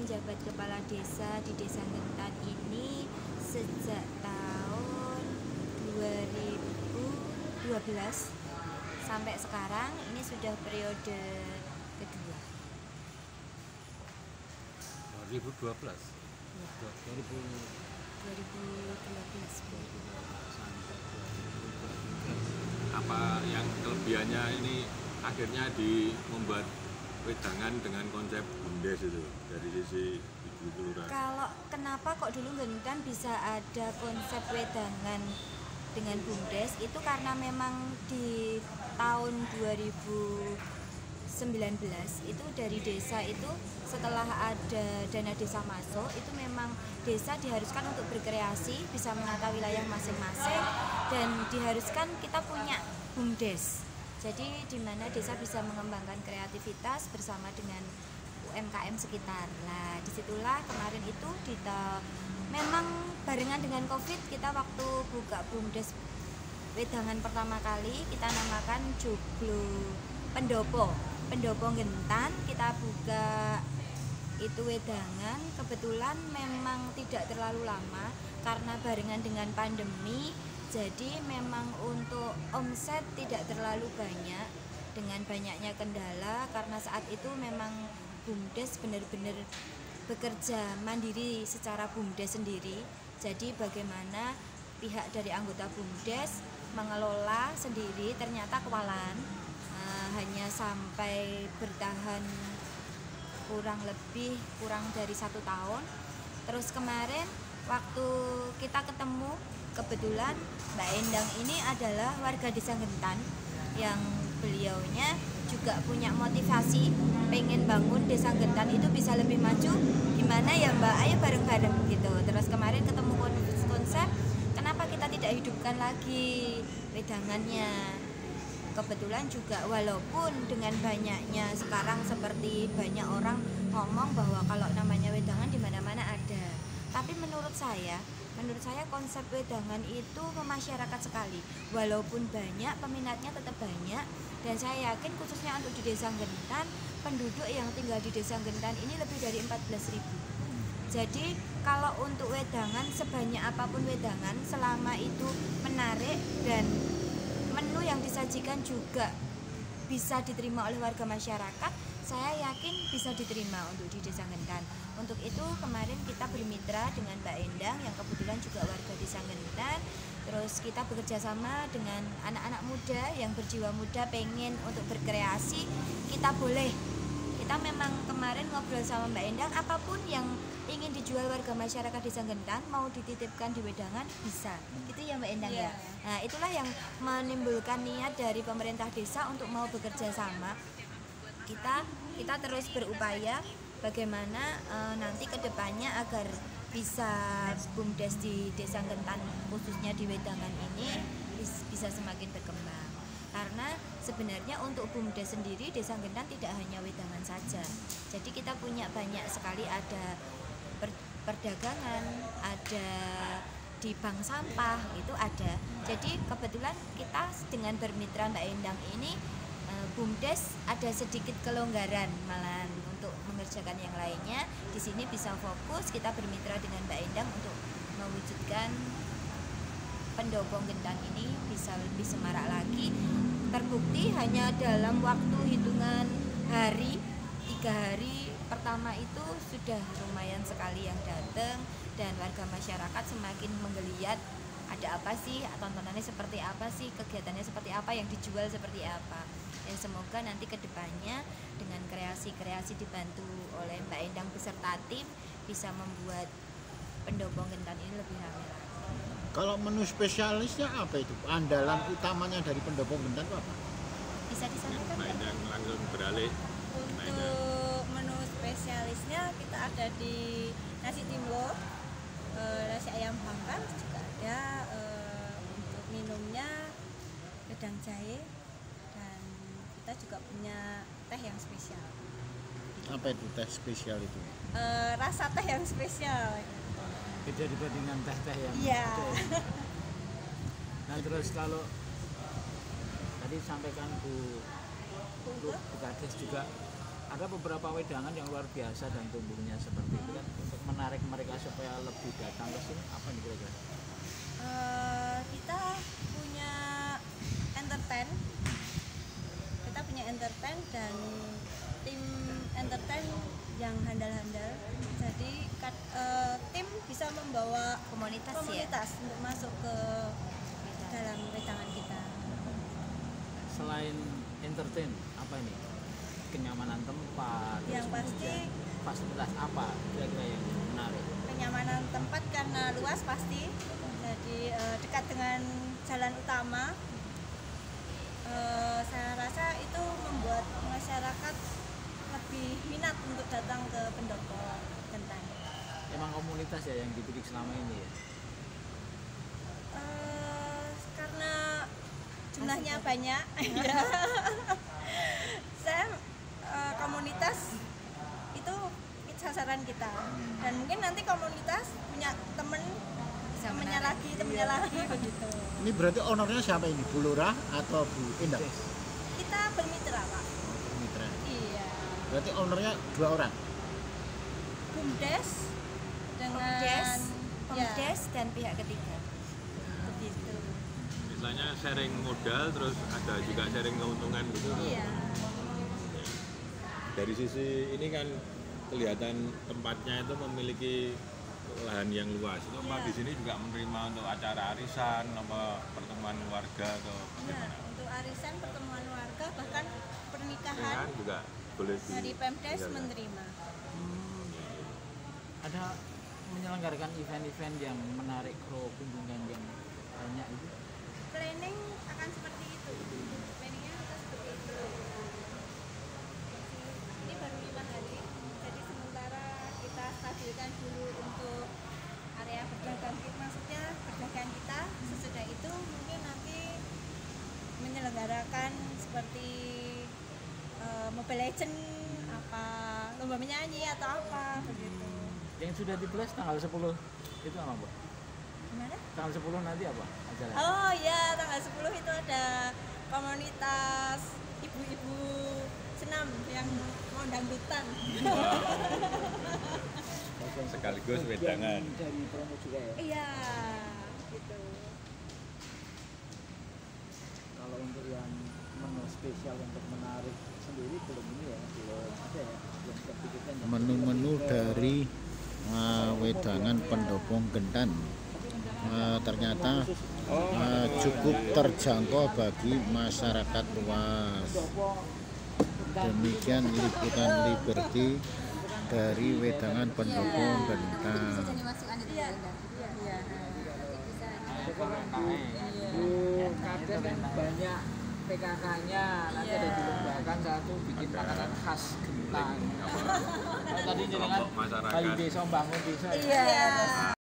menjabat kepala desa di Desa Gentan ini sejak tahun 2012 sampai sekarang. Ini sudah periode kedua. 2012. Ya. 2012 sampai 2023. Apa yang kelebihannya ini akhirnya membuat wedangan dengan konsep bumdes itu dari sisi ibu kelurahan? Kalau kenapa kok dulu Gentan bisa ada konsep wedangan dengan bumdes, itu karena memang di tahun 2019 itu dari desa itu setelah ada dana desa masuk, itu memang desa diharuskan untuk berkreasi, bisa menata wilayah masing-masing, dan diharuskan kita punya bumdes. Jadi di mana desa bisa mengembangkan kreativitas bersama dengan UMKM sekitar. Nah, disitulah kemarin itu memang barengan dengan COVID, kita waktu buka bumdes wedangan pertama kali, kita namakan Joglo Pendopo Gentan. Kita buka itu wedangan, kebetulan memang tidak terlalu lama karena barengan dengan pandemi. Jadi memang untuk omset tidak terlalu banyak dengan banyaknya kendala, karena saat itu memang bumdes benar-benar bekerja mandiri secara bumdes sendiri. Jadi bagaimana pihak dari anggota bumdes mengelola sendiri ternyata kewalan, hanya sampai bertahan kurang dari 1 tahun. Terus kemarin waktu kita ketemu, kebetulan Mbak Endang ini adalah warga Desa Gentan yang beliaunya juga punya motivasi pengen bangun Desa Gentan itu bisa lebih maju. Gimana ya Mbak, ayo bareng-bareng gitu. Terus kemarin ketemu konsep, kenapa kita tidak hidupkan lagi wedangannya. Kebetulan juga walaupun dengan banyaknya sekarang seperti banyak orang ngomong bahwa kalau namanya wedangan di mana-mana ada, tapi menurut saya konsep wedangan itu memasyarakat sekali. Walaupun banyak, peminatnya tetap banyak, dan saya yakin khususnya untuk di Desa Gentan, penduduk yang tinggal di Desa Gentan ini lebih dari 14.000. Jadi kalau untuk wedangan, sebanyak apapun wedangan, selama itu menarik dan menu yang disajikan juga bisa diterima oleh warga masyarakat, saya yakin bisa diterima untuk di Desa Gentan. Untuk itu kemarin kita bermitra dengan Mbak Endang yang kebetulan juga warga Desa Gentan. Terus kita bekerja sama dengan anak-anak muda yang berjiwa muda pengen untuk berkreasi. Kita memang kemarin ngobrol sama Mbak Endang, apapun yang ingin dijual warga masyarakat Desa Gentan mau dititipkan di wedangan bisa. Gitu ya Mbak Endang ya. Nah, itulah yang menimbulkan niat dari pemerintah desa untuk mau bekerja sama. Kita terus berupaya bagaimana nanti kedepannya agar bisa bumdes di Desa Gentan khususnya di wedangan ini bisa semakin berkembang. Karena sebenarnya untuk bumdes sendiri Desa Gentan tidak hanya wedangan saja. Jadi kita punya banyak sekali, ada perdagangan, ada di bank sampah itu ada. Jadi kebetulan kita dengan bermitra Mbak Endang ini bumdes ada sedikit kelonggaran malahan untuk mengerjakan yang lainnya. Di sini bisa fokus, kita bermitra dengan Mbak Endang untuk mewujudkan Pendopo Gentan ini bisa lebih semarak lagi. Terbukti hanya dalam waktu hitungan hari, 3 hari pertama itu sudah lumayan sekali yang datang, dan warga masyarakat semakin menggeliat ada apa sih, tontonannya seperti apa sih, kegiatannya seperti apa, yang dijual seperti apa. Dan semoga nanti kedepannya dengan kreasi-kreasi dibantu oleh Mbak Endang beserta tim bisa membuat Pendopo Gentan ini lebih ramai lagi. Kalau menu spesialisnya apa itu? Andalan utamanya dari Pendopo Gentan itu apa? Bisa disampaikan? Mbak Endang langsung beralih. Untuk menu spesialisnya kita ada di nasi timlo, nasi ayam bakar juga ada, untuk minumnya wedang jahe, dan kita juga punya teh yang spesial. Apa itu teh spesial itu? Rasa teh yang spesial. Beda dibandingkan teh-teh yang Iya. Nah terus kalau tadi sampaikan Bu Kades juga ada beberapa wedangan yang luar biasa dan tumbuhnya seperti itu kan untuk menarik mereka supaya lebih datang ke sini apa nih kira-kira? Kita punya entertain dan tim entertain yang handal-handal, jadi tim bisa membawa Komunitas ya? komunitas untuk masuk ke dalam wedangan kita. Selain entertain apa ini? Kenyamanan tempat, Yang terus pasti kemudian fasilitas apa kira-kira yang menarik? kenyamanan tempat karena luas pasti, jadi dekat dengan jalan utama. Saya rasa itu membuat masyarakat lebih minat untuk datang ke Pendopo Genteng. Emang komunitas ya yang dibidik selama ini ya? Karena jumlahnya banyak, ya. Saya komunitas itu sasaran kita, dan mungkin nanti komunitas punya temennya lagi begitu. Ini berarti ownernya siapa ini? Bu Lurah atau Bu Indah? Kita bermitra, Pak. Mitra. Iya. Berarti ownernya 2 orang. Bumdes dengan Pomdes dan pihak ketiga. begitu. Misalnya sharing modal, terus ada juga sharing keuntungan gitu. Iya. Dari sisi ini kan kelihatan tempatnya itu memiliki lahan yang luas. Itu Pak Iya. di sini juga menerima untuk acara arisan, apa pertemuan keluarga atau Nah, gimana? untuk arisan, pertemuan warga, bahkan pernikahan Kan juga boleh dari Pemdes iya, menerima. Ada menyelenggarakan event-event yang menarik kunjungan yang banyak itu? Planning akan seperti itu. Planningnya kita seperti itu. Ini baru 5 hari, jadi sementara kita stabilkan dulu untuk area berdagang kita, maksudnya berdagang kita. Sesudah itu mungkin nanti menyelenggarakan seperti Mobile Legend, apa lomba menyanyi atau apa begitu. Yang sudah di-flash tanggal 10 itu apa, Mbak? Gimana? Tanggal 10 nanti apa acara? Oh ya, tanggal 10 itu ada komunitas ibu-ibu senam yang mau dangdutan. sekaligus wedangan. Dari promo juga ya. Iya, gitu. Kalau untuk yang menu spesial untuk menarik sendiri belum ini ya, belum ada ya, belum terpikirkan. Menu-menu dari wedangan Pendopo Genteng ternyata cukup terjangkau bagi masyarakat luas. Demikian liputan Liberty dari wedangan Pendopo Genteng. Kadang banyak PKK-nya, nanti ada dilombakan satu bikin makanan khas Genteng. Tadi jenengan Kelompok masyarakat. Bali Desa, bangun desa. Iya.